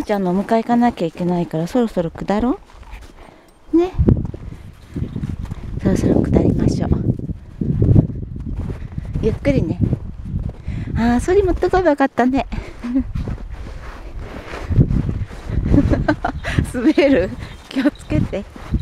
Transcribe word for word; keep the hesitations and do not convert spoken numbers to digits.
ちゃんのお迎え行かなきゃいけないから、そろそろ下ろうね。そろそろ下りましょう。ゆっくりね。ああ、それ持ってこればよかったね。滑る。気をつけて。